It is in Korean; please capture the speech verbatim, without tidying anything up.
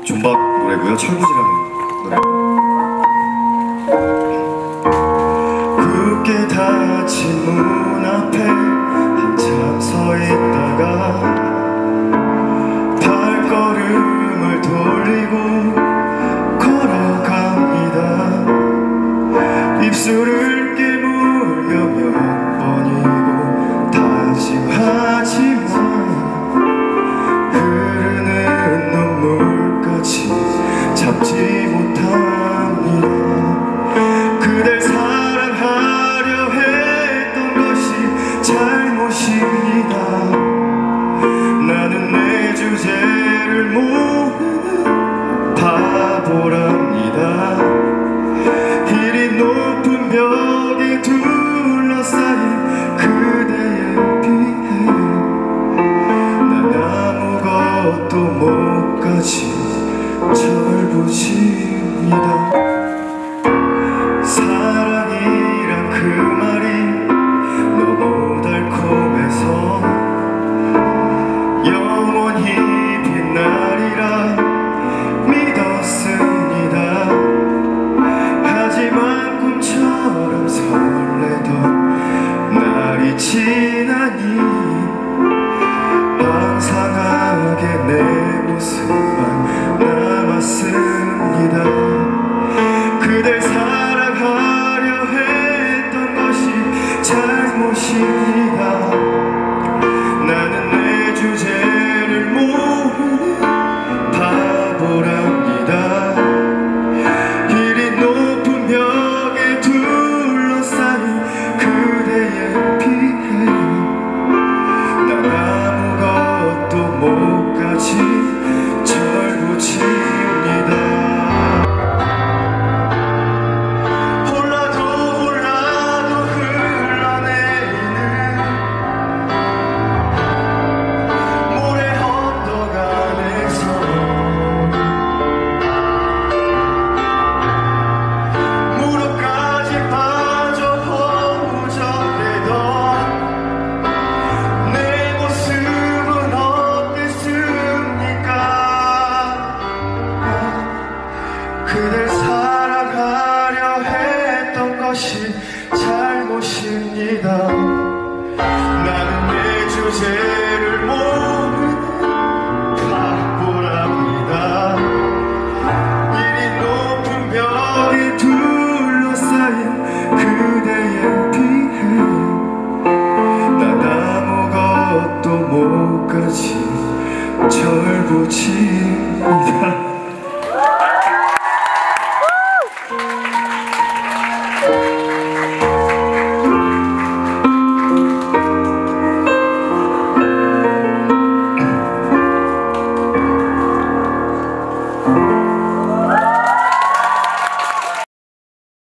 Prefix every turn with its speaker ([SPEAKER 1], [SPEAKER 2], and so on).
[SPEAKER 1] 존박 노래고요. 철부지라는 노래. 굳게 닫힌 문 앞에 한참 서 있다가 발걸음을 돌리고 걸어갑니다. 입술을 깨물며 몇 번이고 다짐하지만 흐르는 눈물까지 잡지 못합니다. 그댈 사랑하려 했던 것이 잘못입니다. 나는 내 주제를 모르는 바보랍니다. 이리 높은 벽에 둘러싸인 그대의 비해 난 아무것도 못 가진 철부지입니다. 사랑이란 그 말이 너무 달콤해서 영원히 빛나리라 믿었습니다. 하지만 꿈처럼 설레던 날이 지나니 항상하게 내 모습만 남았습니다. 그댈 사랑하려 했던 것이 잘못입니다. 나는 내 주제를 모르는 바보랍니다. 이리 높은 벽에 둘러싸인 그대의 피해 난 아무것도 못 가진 철부지입니다. 홀라도 홀라도 흘러내리는 모래 언덕 안에서 무릎까지 빠져 허우적대던 내 모습은 어땠습니까? 그댈 사랑하려 했던 것이 잘못입니다. 나는 내 주제를 모르는 바보랍니다. 이리 높은 벽에 둘러싸인 그대의 비해 난 아무것도 못 가진 철부지입니다.